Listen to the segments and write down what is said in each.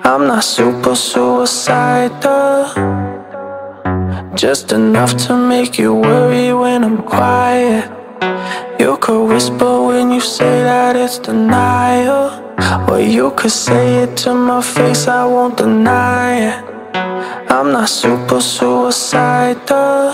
I'm not super suicidal, just enough to make you worry when I'm quiet. You could whisper when you say that it's denial, or you could say it to my face, I won't deny it. I'm not super suicidal,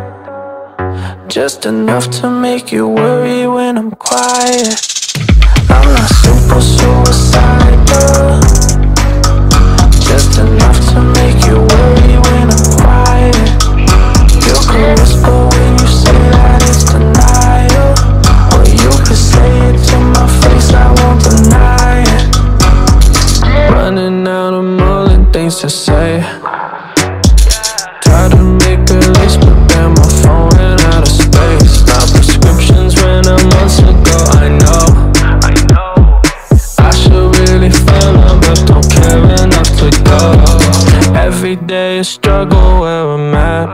just enough to make you worry when I'm quiet. I'm not super suicidal, just enough to make you worry when I'm quiet. You could whisper when you say that it's denial, or you could say it to my face, I won't deny it. Running out of mulling things to say. Try to make a list, but then my phone ran out of space. Now prescriptions ran out months ago, I know I should really feel them, but don't care enough to go. Every day a struggle where I'm at.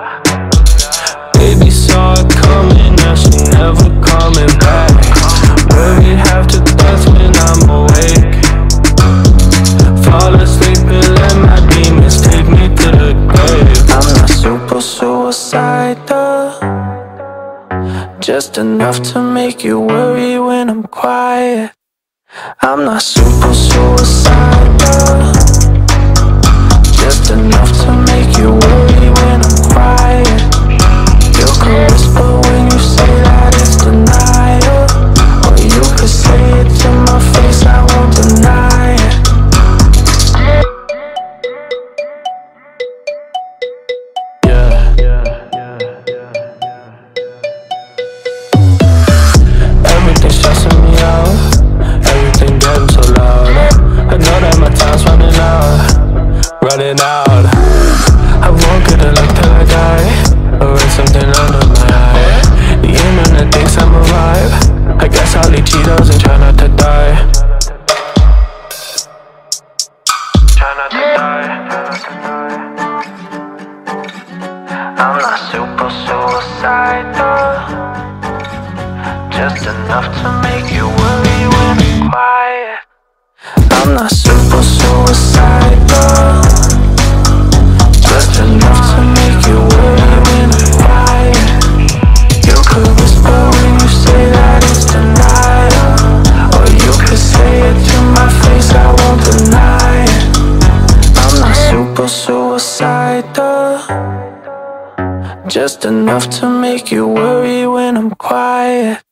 Baby saw it coming, now she never coming back. Worried half to death when I'm awake. Fall asleep and let my demons take me to the grave. I'm not super suicidal, just enough to make you worry when I'm quiet. I'm not super suicidal, just enough to make you worry when I'm quiet. You could whisper when you say that it's denial, or you could say it to my face, I won't deny it. Everything's stressing me out, everything getting so loud. I know that my time's running out. I won't get a look till I die, or write something under my eye. The internet thinks I'm alive, I guess I'll eat Cheetos and try not to die. Try not to die. I'm not super suicidal, just enough to make you worry when I'm quiet. I'm not super suicidal, just enough to make you worry when I'm quiet. You could whisper when you say that it's denial, or you could say it to my face, I won't deny it. I'm not super suicidal, just enough to make you worry when I'm quiet.